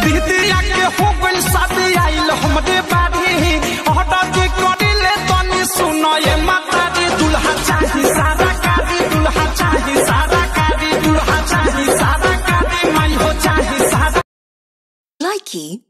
दीदिया के हो गइल शादी आइल हमरे बाड़ी हटा के करिले तनी सुनो ये माता दी दुल्हा चाही सारा कारी दुल्हा चाही सारा कारी दुल्हा चाही सारा कारी माई हो चाही सारा Likey